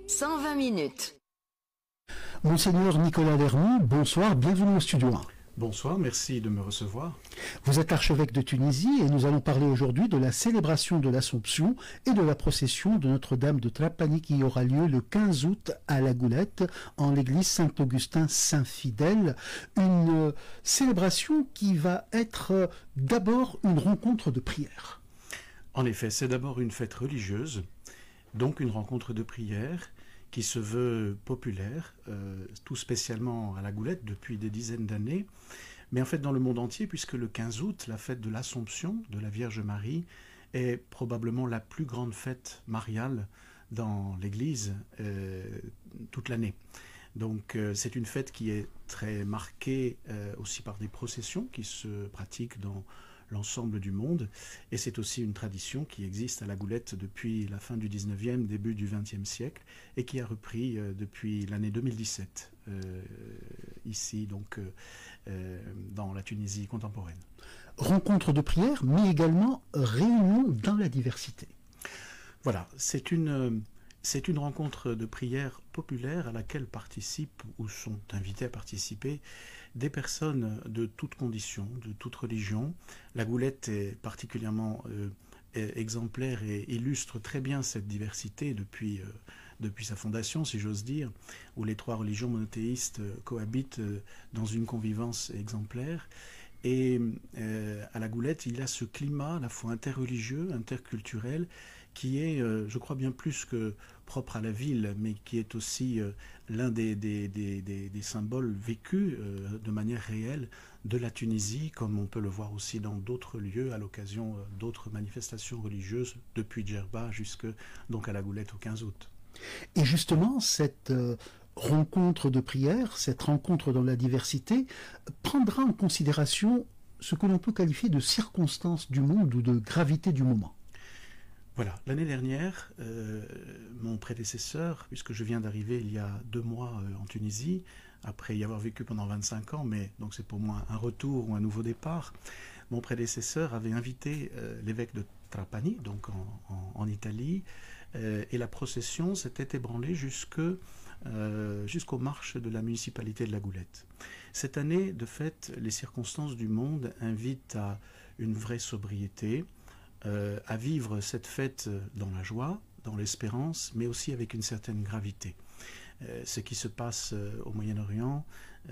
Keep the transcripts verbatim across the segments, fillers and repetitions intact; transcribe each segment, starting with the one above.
cent vingt minutes. Monseigneur Nicolas Lernoux, bonsoir, bienvenue au studio un. Bonsoir, merci de me recevoir. Vous êtes archevêque de Tunisie et nous allons parler aujourd'hui de la célébration de l'Assomption et de la procession de Notre-Dame de Trapani qui aura lieu le quinze août à La Goulette en l'église Saint-Augustin-Saint-Fidèle. Une euh, célébration qui va être euh, d'abord une rencontre de prière. En effet, c'est d'abord une fête religieuse, donc une rencontre de prière qui se veut populaire, euh, tout spécialement à La Goulette depuis des dizaines d'années, mais en fait dans le monde entier, puisque le quinze août, la fête de l'Assomption de la Vierge Marie, est probablement la plus grande fête mariale dans l'Église euh, toute l'année. Donc euh, c'est une fête qui est très marquée euh, aussi par des processions qui se pratiquent dans l'ensemble du monde, et c'est aussi une tradition qui existe à La Goulette depuis la fin du dix-neuvième, début du vingtième siècle, et qui a repris euh, depuis l'année deux mille dix-sept, euh, ici donc euh, euh, dans la Tunisie contemporaine. Rencontre de prière, mais également réunion dans la diversité. Voilà, c'est une... C'est une rencontre de prière populaire à laquelle participent ou sont invités à participer des personnes de toutes conditions, de toute religion. La Goulette est particulièrement euh, exemplaire et illustre très bien cette diversité depuis, euh, depuis sa fondation, si j'ose dire, où les trois religions monothéistes euh, cohabitent euh, dans une convivence exemplaire. Et euh, à La Goulette, il y a ce climat à la fois interreligieux, interculturel, qui est, euh, je crois, bien plus que propre à la ville, mais qui est aussi euh, l'un des, des, des, des, des symboles vécus euh, de manière réelle de la Tunisie, comme on peut le voir aussi dans d'autres lieux à l'occasion euh, d'autres manifestations religieuses, depuis Djerba jusque donc à La Goulette au quinze août. Et justement, cette euh, rencontre de prière, cette rencontre dans la diversité, prendra en considération ce que l'on peut qualifier de circonstances du monde ou de gravité du moment. Voilà, l'année dernière, euh, mon prédécesseur, puisque je viens d'arriver il y a deux mois euh, en Tunisie, après y avoir vécu pendant vingt-cinq ans, mais donc c'est pour moi un retour ou un nouveau départ, mon prédécesseur avait invité euh, l'évêque de Trapani, donc en, en, en Italie, euh, et la procession s'était ébranlée jusque, euh, jusqu'aux marches de la municipalité de La Goulette. Cette année, de fait, les circonstances du monde invitent à une vraie sobriété, Euh, à vivre cette fête dans la joie, dans l'espérance, mais aussi avec une certaine gravité. Euh, ce qui se passe euh, au Moyen-Orient,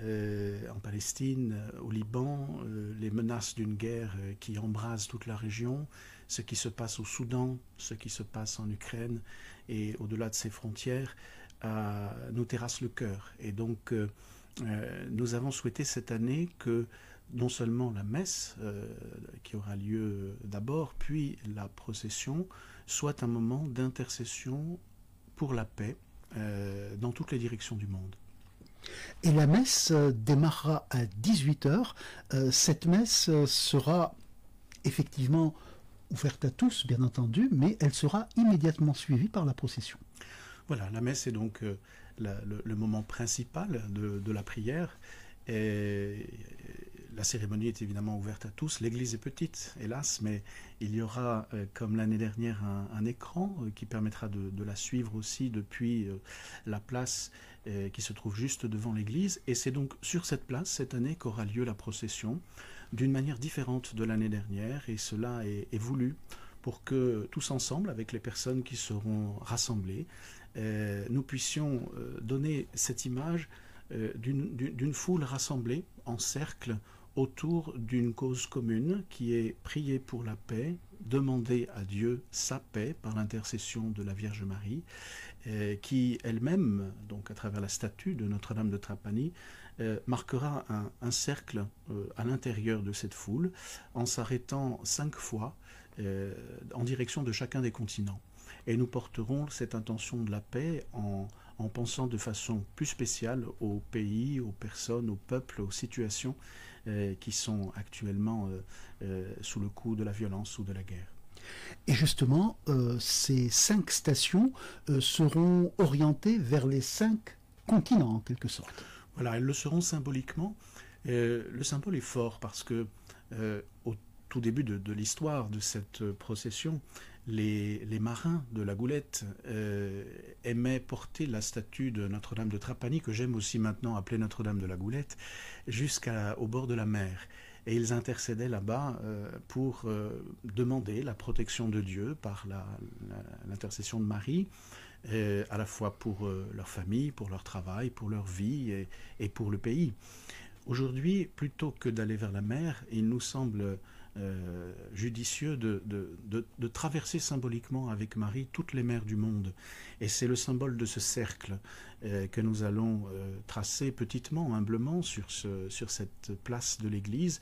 euh, en Palestine, euh, au Liban, euh, les menaces d'une guerre euh, qui embrase toute la région, ce qui se passe au Soudan, ce qui se passe en Ukraine et au-delà de ses frontières, euh, nous terrasse le cœur. Et donc, euh, euh, nous avons souhaité cette année que non seulement la messe euh, qui aura lieu d'abord, puis la procession, soit un moment d'intercession pour la paix euh, dans toutes les directions du monde. Et la messe euh, démarrera à dix-huit heures. Euh, cette messe euh, sera effectivement ouverte à tous, bien entendu, mais elle sera immédiatement suivie par la procession. Voilà, la messe est donc euh, la, le, le moment principal de, de la prière. Et la cérémonie est évidemment ouverte à tous. L'église est petite, hélas, mais il y aura, euh, comme l'année dernière, un, un écran euh, qui permettra de, de la suivre aussi depuis euh, la place euh, qui se trouve juste devant l'église. Et c'est donc sur cette place, cette année, qu'aura lieu la procession, d'une manière différente de l'année dernière. Et cela est, est voulu pour que tous ensemble, avec les personnes qui seront rassemblées, euh, nous puissions euh, donner cette image euh, d'une, d'une foule rassemblée en cercle autour d'une cause commune qui est prier pour la paix, demander à Dieu sa paix par l'intercession de la Vierge Marie, euh, qui elle-même, donc à travers la statue de Notre-Dame de Trapani, euh, marquera un, un cercle euh, à l'intérieur de cette foule en s'arrêtant cinq fois euh, en direction de chacun des continents. Et nous porterons cette intention de la paix en, en pensant de façon plus spéciale aux pays, aux personnes, aux peuples, aux situations euh, qui sont actuellement euh, euh, sous le coup de la violence ou de la guerre. Et justement, euh, ces cinq stations euh, seront orientées vers les cinq continents, en quelque sorte. Voilà, elles le seront symboliquement. Euh, le symbole est fort parce que euh, au tout début de, de l'histoire de cette procession, les, les marins de la Goulette euh, aimaient porter la statue de Notre-Dame de Trapani, que j'aime aussi maintenant appeler Notre-Dame de la Goulette, jusqu'au bord de la mer. Et ils intercédaient là-bas euh, pour euh, demander la protection de Dieu par l'intercession de Marie, euh, à la fois pour euh, leur famille, pour leur travail, pour leur vie et, et pour le pays. Aujourd'hui, plutôt que d'aller vers la mer, il nous semble euh, judicieux de, de, de, de traverser symboliquement avec Marie toutes les mers du monde. Et c'est le symbole de ce cercle euh, que nous allons euh, tracer petitement, humblement sur, ce, sur cette place de l'église,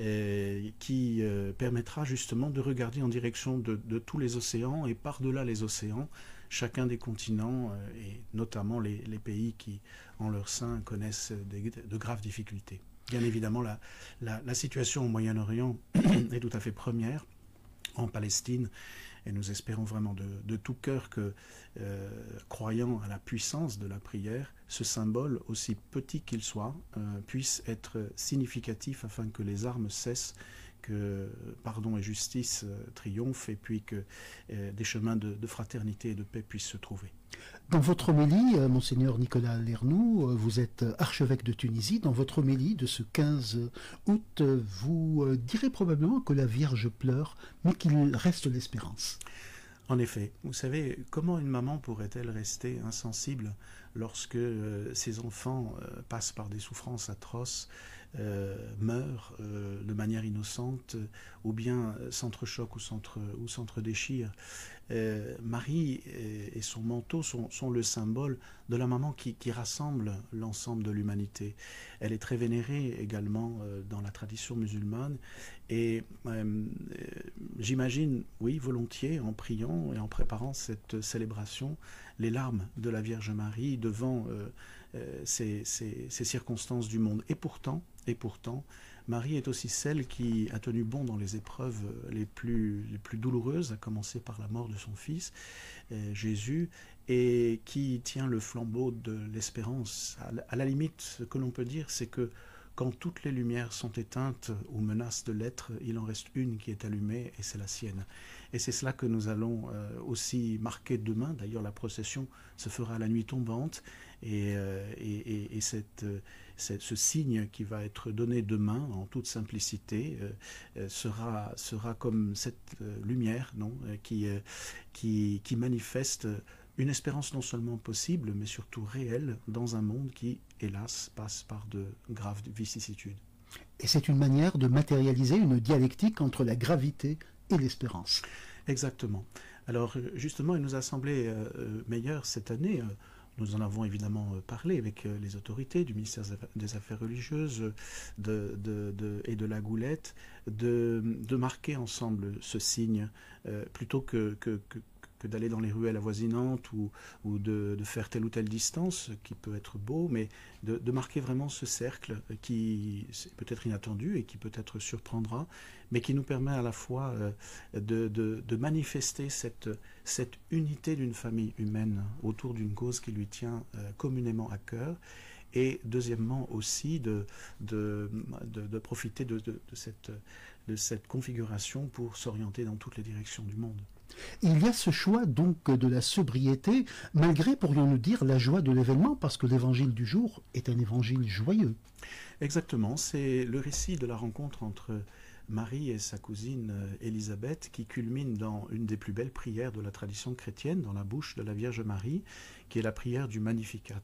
euh, qui euh, permettra justement de regarder en direction de, de tous les océans et par-delà les océans, chacun des continents, euh, et notamment les, les pays qui, en leur sein, connaissent des, de graves difficultés. Bien évidemment, la, la, la situation au Moyen-Orient est tout à fait première, en Palestine, et nous espérons vraiment de, de tout cœur que, euh, croyant à la puissance de la prière, ce symbole, aussi petit qu'il soit, euh, puisse être significatif afin que les armes cessent, que pardon et justice euh, triomphent, et puis que euh, des chemins de, de fraternité et de paix puissent se trouver. Dans votre homélie, euh, Monseigneur Nicolas Lernoux, euh, vous êtes archevêque de Tunisie. Dans votre homélie de ce quinze août, euh, vous euh, direz probablement que la Vierge pleure, mais qu'il reste l'espérance. En effet, vous savez, comment une maman pourrait-elle rester insensible lorsque euh, ses enfants euh, passent par des souffrances atroces, euh, meurent euh, de manière innocente, ou bien euh, s'entrechoquent ou s'entre-déchirent. Euh, Marie et, et son manteau sont, sont le symbole de la maman qui, qui rassemble l'ensemble de l'humanité. Elle est très vénérée également euh, dans la tradition musulmane, et euh, j'imagine, oui, volontiers, en priant et en préparant cette célébration, les larmes de la Vierge Marie devant euh, euh, ces, ces, ces circonstances du monde. Et pourtant, et pourtant, Marie est aussi celle qui a tenu bon dans les épreuves les plus, les plus douloureuses, à commencer par la mort de son fils, euh, Jésus, et qui tient le flambeau de l'espérance. À, à la limite, ce que l'on peut dire, c'est que quand toutes les lumières sont éteintes ou menacent de l'être, il en reste une qui est allumée, et c'est la sienne. Et c'est cela que nous allons euh, aussi marquer demain. D'ailleurs, la procession se fera à la nuit tombante, et, euh, et, et, et cette, cette, ce signe qui va être donné demain, en toute simplicité, euh, sera, sera comme cette euh, lumière, non, qui, euh, qui, qui manifeste une espérance non seulement possible, mais surtout réelle, dans un monde qui, hélas, passe par de graves vicissitudes. Et c'est une manière de matérialiser une dialectique entre la gravité et l'espérance. Exactement. Alors, justement, il nous a semblé euh, meilleur cette année, euh, nous en avons évidemment parlé avec euh, les autorités du ministère des Affaires religieuses de, de, de, et de la Goulette, de, de marquer ensemble ce signe, euh, plutôt que, que, que que d'aller dans les ruelles avoisinantes ou, ou de, de faire telle ou telle distance, qui peut être beau, mais de, de marquer vraiment ce cercle qui est peut-être inattendu et qui peut-être surprendra, mais qui nous permet à la fois de, de, de manifester cette, cette unité d'une famille humaine autour d'une cause qui lui tient communément à cœur, et deuxièmement aussi de, de, de, de profiter de, de, de, cette, de cette configuration pour s'orienter dans toutes les directions du monde. Il y a ce choix donc de la sobriété, malgré, pourrions-nous dire, la joie de l'événement, parce que l'évangile du jour est un évangile joyeux. Exactement, c'est le récit de la rencontre entre Marie et sa cousine Élisabeth qui culmine dans une des plus belles prières de la tradition chrétienne, dans la bouche de la Vierge Marie, qui est la prière du Magnificat.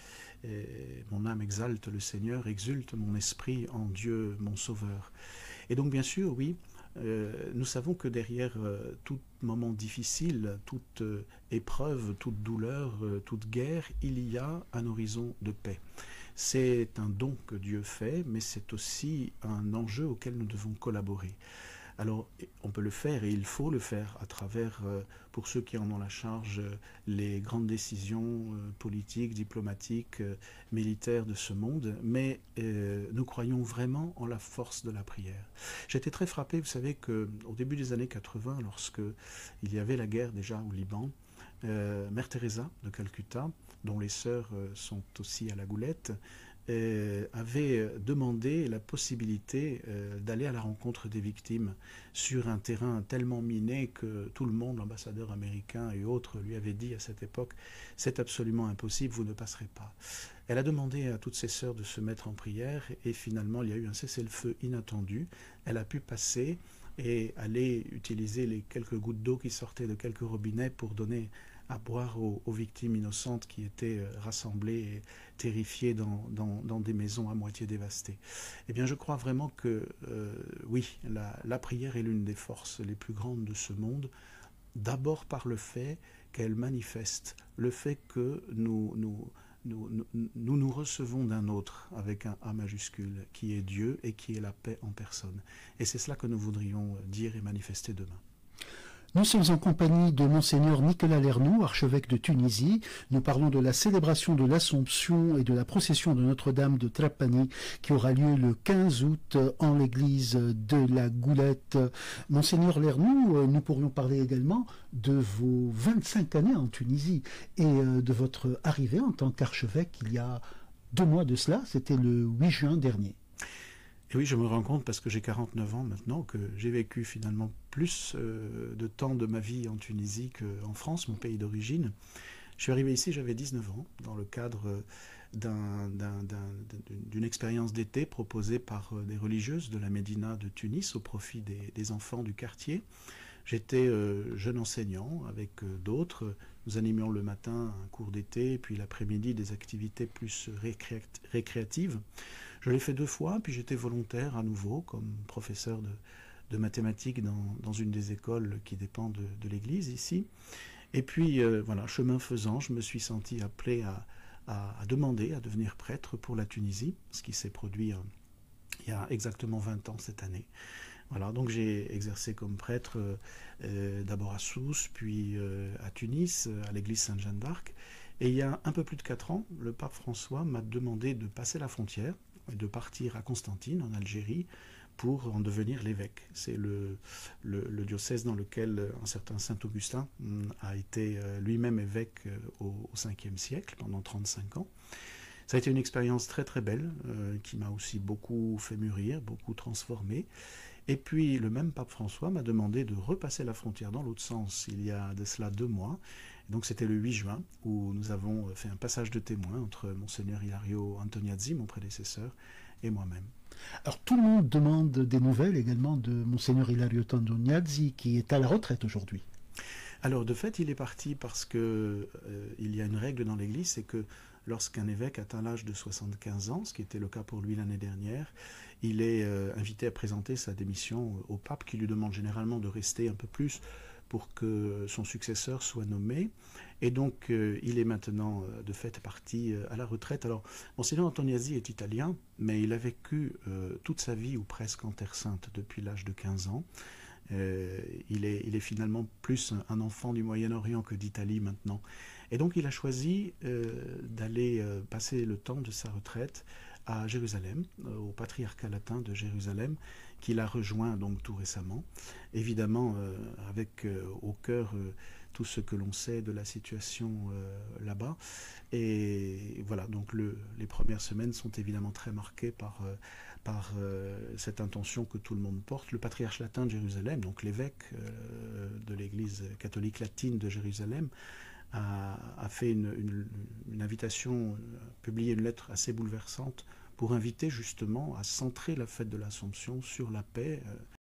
Et mon âme exalte le Seigneur, exulte mon esprit en Dieu mon Sauveur. Et donc bien sûr, oui, Euh, nous savons que derrière euh, tout moment difficile, toute euh, épreuve, toute douleur, euh, toute guerre, il y a un horizon de paix. C'est un don que Dieu fait, mais c'est aussi un enjeu auquel nous devons collaborer. Alors, on peut le faire et il faut le faire à travers, euh, pour ceux qui en ont la charge, euh, les grandes décisions euh, politiques, diplomatiques, euh, militaires de ce monde, mais euh, nous croyons vraiment en la force de la prière. J'étais très frappé, vous savez, qu'au début des années quatre-vingt, lorsque il y avait la guerre déjà au Liban, euh, Mère Teresa de Calcutta, dont les sœurs euh, sont aussi à la Goulette, euh, avait demandé la possibilité euh, d'aller à la rencontre des victimes sur un terrain tellement miné que tout le monde, l'ambassadeur américain et autres, lui avait dit à cette époque « c'est absolument impossible, vous ne passerez pas ». Elle a demandé à toutes ses sœurs de se mettre en prière et finalement il y a eu un cessez-le-feu inattendu. Elle a pu passer et aller utiliser les quelques gouttes d'eau qui sortaient de quelques robinets pour donner à boire aux, aux victimes innocentes qui étaient rassemblées et terrifiées dans, dans, dans des maisons à moitié dévastées. Eh bien, je crois vraiment que, euh, oui, la, la prière est l'une des forces les plus grandes de ce monde, d'abord par le fait qu'elle manifeste le fait que nous nous, nous, nous, nous, nous recevons d'un autre avec un A majuscule, qui est Dieu et qui est la paix en personne. Et c'est cela que nous voudrions dire et manifester demain. Nous sommes en compagnie de Monseigneur Nicolas Lernoux, archevêque de Tunisie. Nous parlons de la célébration de l'Assomption et de la procession de Notre-Dame de Trapani qui aura lieu le quinze août en l'église de la Goulette. Monseigneur Lernoux, nous pourrions parler également de vos vingt-cinq années en Tunisie et de votre arrivée en tant qu'archevêque il y a deux mois de cela, c'était le huit juin dernier. Et oui, je me rends compte, parce que j'ai quarante-neuf ans maintenant, que j'ai vécu finalement plus euh, de temps de ma vie en Tunisie qu'en France, mon pays d'origine. Je suis arrivé ici, j'avais dix-neuf ans, dans le cadre d'un, d'un, d'un, d'une expérience d'été proposée par des religieuses de la Médina de Tunis au profit des, des enfants du quartier. J'étais euh, jeune enseignant avec euh, d'autres. Nous animions le matin un cours d'été, puis l'après-midi des activités plus récré- récréatives. Je l'ai fait deux fois, puis j'étais volontaire à nouveau comme professeur de, de mathématiques dans, dans une des écoles qui dépend de, de l'église ici. Et puis, euh, voilà, chemin faisant, je me suis senti appelé à, à, à demander à devenir prêtre pour la Tunisie, ce qui s'est produit euh, il y a exactement vingt ans cette année. Voilà, donc j'ai exercé comme prêtre euh, d'abord à Sousse, puis euh, à Tunis, à l'église Sainte-Jeanne d'Arc. Et il y a un peu plus de quatre ans, le pape François m'a demandé de passer la frontière et de partir à Constantine, en Algérie, pour en devenir l'évêque. C'est le, le, le diocèse dans lequel un certain Saint-Augustin a été lui-même évêque au, au cinquième siècle, pendant trente-cinq ans. Ça a été une expérience très très belle, euh, qui m'a aussi beaucoup fait mûrir, beaucoup transformé. Et puis le même pape François m'a demandé de repasser la frontière dans l'autre sens il y a de cela deux mois. Et donc c'était le huit juin où nous avons fait un passage de témoin entre Monseigneur Ilario Antoniazzi, mon prédécesseur, et moi-même. Alors tout le monde demande des nouvelles également de Monseigneur Ilario Antoniazzi qui est à la retraite aujourd'hui. Alors de fait il est parti parce que euh, il y a une règle dans l'Église, c'est que lorsqu'un évêque atteint l'âge de soixante-quinze ans, ce qui était le cas pour lui l'année dernière, il est euh, invité à présenter sa démission au pape qui lui demande généralement de rester un peu plus pour que son successeur soit nommé. Et donc euh, il est maintenant euh, de fait parti euh, à la retraite. Alors Monseigneur Antoniazzi est italien, mais il a vécu euh, toute sa vie ou presque en Terre Sainte depuis l'âge de quinze ans. Euh, il, est, il est finalement plus un enfant du Moyen-Orient que d'Italie maintenant. Et donc il a choisi euh, d'aller euh, passer le temps de sa retraite à Jérusalem, euh, au patriarcat latin de Jérusalem, qu'il a rejoint donc tout récemment. Évidemment, euh, avec euh, au cœur euh, tout ce que l'on sait de la situation euh, là-bas. Et voilà, donc le, les premières semaines sont évidemment très marquées par... Euh, par euh, cette intention que tout le monde porte. Le patriarche latin de Jérusalem, donc l'évêque euh, de l'église catholique latine de Jérusalem, a, a fait une, une, une invitation, a publié une lettre assez bouleversante pour inviter justement à centrer la fête de l'Assomption sur la paix, euh,